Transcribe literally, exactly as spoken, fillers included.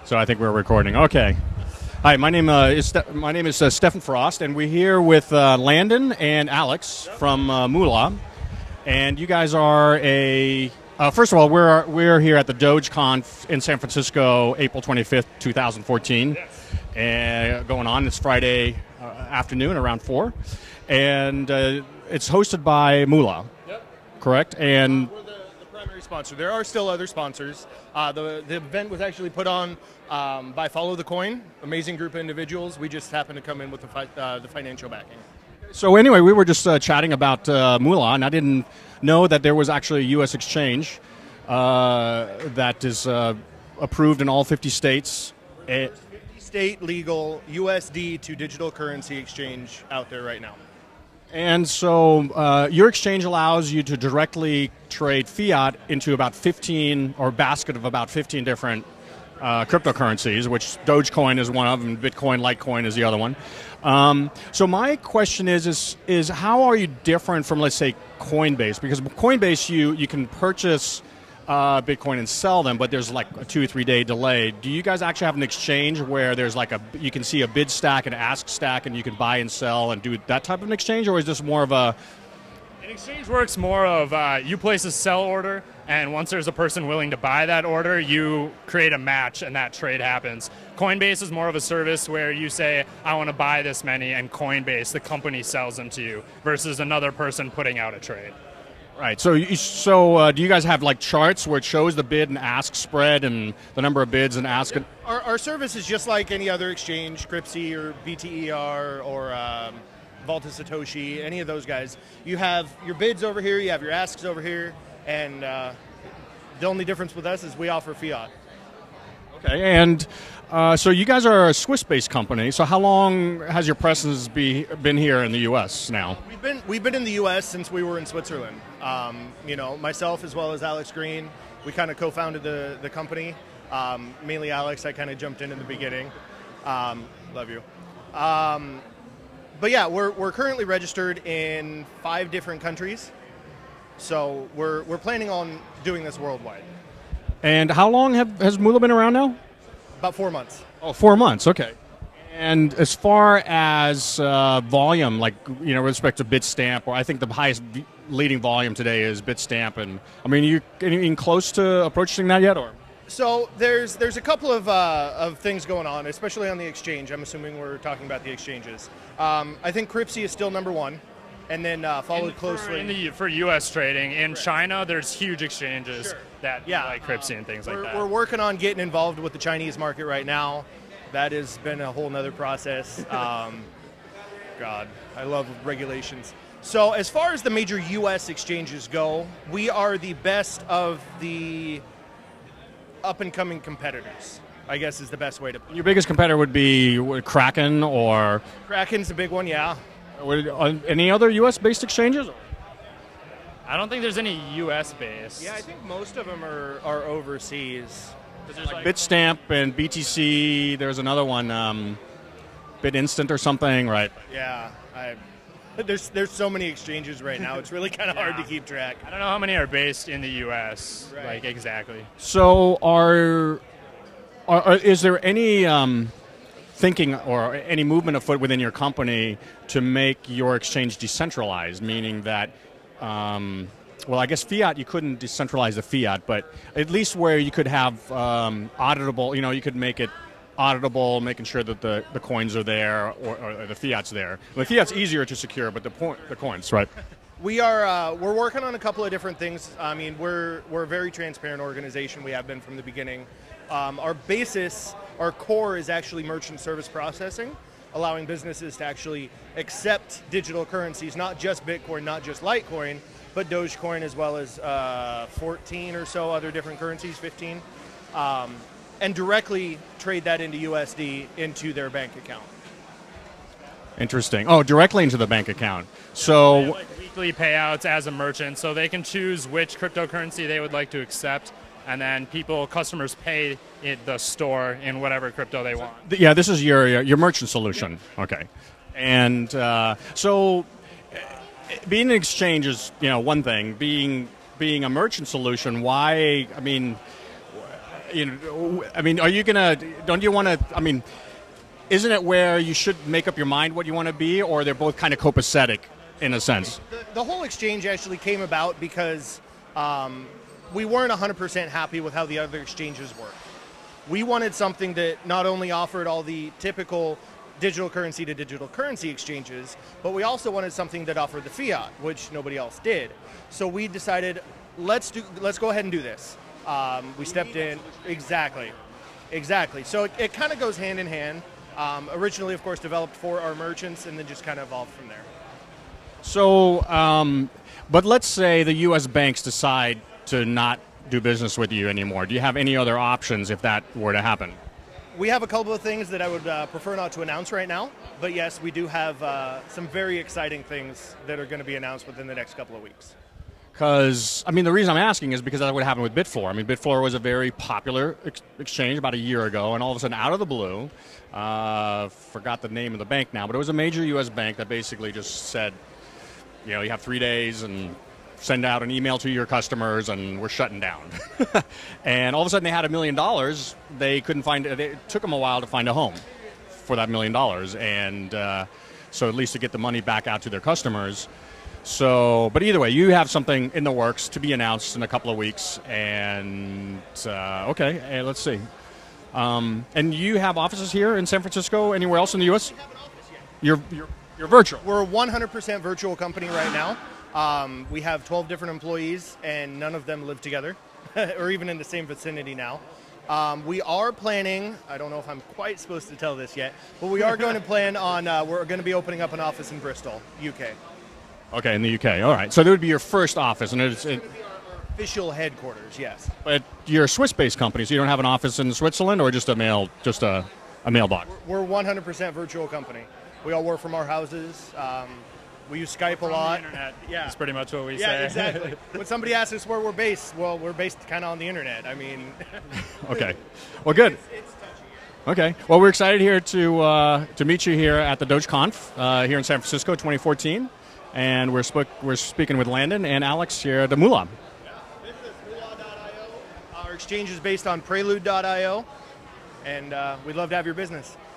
So I think we're recording. Okay. Hi, my name uh, is Ste my name is uh, Stephen Frost, and we're here with uh, Landon and Alex from uh, Moolah, and you guys are a. Uh, first of all, we're we're here at the DogeCon in San Francisco, April twenty-fifth, two thousand fourteen, and going on. It's Friday uh, afternoon around four, and uh, it's hosted by Moolah. Yep. Correct, and. Uh, we're the, the primary sponsor. There are still other sponsors. Uh, the the event was actually put on um, by Follow the Coin, amazing group of individuals. We just happened to come in with the fi uh, the financial backing. So anyway, we were just uh, chatting about uh, Moolah, and I didn't know that there was actually a U S exchange uh, that is uh, approved in all fifty states. fifty state legal U S D to digital currency exchange out there right now. And so uh, your exchange allows you to directly trade fiat into about fifteen, or a basket of about fifteen different uh, cryptocurrencies, which Dogecoin is one of them, Bitcoin, Litecoin is the other one. Um, so my question is, is, is how are you different from, let's say, Coinbase? Because Coinbase, you, you can purchase uh, Bitcoin and sell them, but there's like a two or three day delay. Do you guys actually have an exchange where there's like a, you can see a bid stack and ask stack and you can buy and sell and do that type of an exchange, or is this more of a... An exchange works more of uh, you place a sell order, and once there's a person willing to buy that order, you create a match and that trade happens. Coinbase is more of a service where you say, I want to buy this many, and Coinbase, the company, sells them to you, versus another person putting out a trade. Right. So, you, so uh, do you guys have like charts where it shows the bid and ask spread and the number of bids and ask? Yeah. Our, our service is just like any other exchange, Cryptsy or B T E R or um, Volta Satoshi, any of those guys. You have your bids over here, you have your asks over here, and uh, the only difference with us is we offer fiat. Okay. And uh, so you guys are a Swiss-based company. So how long has your presence be, been here in the U S now? We've been we've been in the U S since we were in Switzerland. Um, you know, myself as well as Alex Green, we kind of co-founded the the company. Um, mainly Alex, I kind of jumped in in the beginning. Um, love you. Um, but yeah, we're we're currently registered in five different countries. So we're we're planning on doing this worldwide. And how long have, has Moolah been around now? About four months. Oh, four months. Okay. And as far as uh, volume, like, you know, with respect to Bitstamp, or I think the highest leading volume today is Bitstamp, and I mean, are you getting close to approaching that yet, or? So there's there's a couple of uh, of things going on, especially on the exchange. I'm assuming we're talking about the exchanges. Um, I think Cryptsy is still number one, and then uh, followed in, closely for, in the, for U S trading. In Correct. China, there's huge exchanges Sure. that yeah. like Cryptsy and things we're, like that. We're working on getting involved with the Chinese market right now. That has been a whole nother process. Um, God, I love regulations. So as far as the major U S exchanges go, we are the best of the up-and-coming competitors, I guess is the best way to put it. Your biggest competitor would be what, Kraken, or? Kraken's a big one, yeah. Would, uh, any other U S-based exchanges? I don't think there's any U S based. Yeah, I think most of them are, are overseas. There's Like Bitstamp and B T C, there's another one, um, BitInstant or something, right? Yeah, I, there's there's so many exchanges right now. It's really kind of Yeah. hard to keep track. I don't know how many are based in the U S Right. like exactly. So are, are, are is there any um, thinking or any movement afoot within your company to make your exchange decentralized, meaning that, um, well, I guess fiat, you couldn't decentralize the fiat, but at least where you could have um, auditable, you know, you could make it auditable, making sure that the, the coins are there, or, or the fiat's there. The fiat's easier to secure, but the point, the coins, right? We are uh, we're working on a couple of different things. I mean, we're we're a very transparent organization. We have been from the beginning. Um, our basis, our core is actually merchant service processing, allowing businesses to actually accept digital currencies, not just Bitcoin, not just Litecoin, but Dogecoin, as well as uh, fourteen or so other different currencies, fifteen, um, and directly trade that into U S D into their bank account. Interesting. Oh, directly into the bank account. So They have, like, weekly payouts as a merchant, so they can choose which cryptocurrency they would like to accept, and then people, customers pay at the store in whatever crypto they want. th- yeah, this is your your merchant solution. Okay, and uh, so uh, being an exchange is, you know, one thing. Being being a merchant solution, why? I mean, you know, I mean, are you gonna? Don't you want to? I mean, isn't it where you should make up your mind what you want to be, or they're both kind of copacetic in a sense? The, the whole exchange actually came about because um, we weren't one hundred percent happy with how the other exchanges work. We wanted something that not only offered all the typical digital currency to digital currency exchanges, but we also wanted something that offered the fiat, which nobody else did. So we decided, let's do, let's go ahead and do this. Um, we stepped in, exactly, exactly. So it, it kind of goes hand in hand. Um, originally, of course, developed for our merchants, and then just kind of evolved from there. So, um, but let's say the U S banks decide to not do business with you anymore. Do you have any other options if that were to happen? We have a couple of things that I would uh, prefer not to announce right now, but yes, we do have uh, some very exciting things that are going to be announced within the next couple of weeks. Because, I mean, the reason I'm asking is because that's what happened with Bitfloor. I mean, Bitfloor was a very popular ex exchange about a year ago, and all of a sudden, out of the blue, uh, forgot the name of the bank now, but it was a major U S bank that basically just said, you know, you have three days and send out an email to your customers, and we're shutting down. And all of a sudden, they had a million dollars. They couldn't find it. It took them a while to find a home for that million dollars, and uh, so at least to get the money back out to their customers. So, but either way, you have something in the works to be announced in a couple of weeks, and uh, okay, hey, let's see. Um, and you have offices here in San Francisco, anywhere else in the U S? We have an office yet. You're, you're, you're virtual. We're a one hundred percent virtual company right now. Um, we have twelve different employees, and none of them live together, or even in the same vicinity now. Um, we are planning, I don't know if I'm quite supposed to tell this yet, but we are going to plan on, uh, we're going to be opening up an office in Bristol, U K. Okay, in the U K. All right. So that would be your first office, and it's. It, It's going to be our, our official headquarters, yes. but you're a Swiss-based company, so you don't have an office in Switzerland, or just a mail, just a, a mailbox. We're one hundred percent virtual company. We all work from our houses. Um, we use Skype a From lot. the internet. Yeah. That's pretty much what we Yeah, say. exactly. When somebody asks us where we're based, well, we're based kind of on the internet. I mean, Okay. Well, good. it's, it's touchy. Okay. Well, we're excited here to uh, to meet you here at the DogeConf uh, here in San Francisco, twenty fourteen, and we're sp we're speaking with Landon and Alex here at the Moolah. Yeah. This is Moolah dot i o. Our exchange is based on Prelude dot i o, and uh, we'd love to have your business.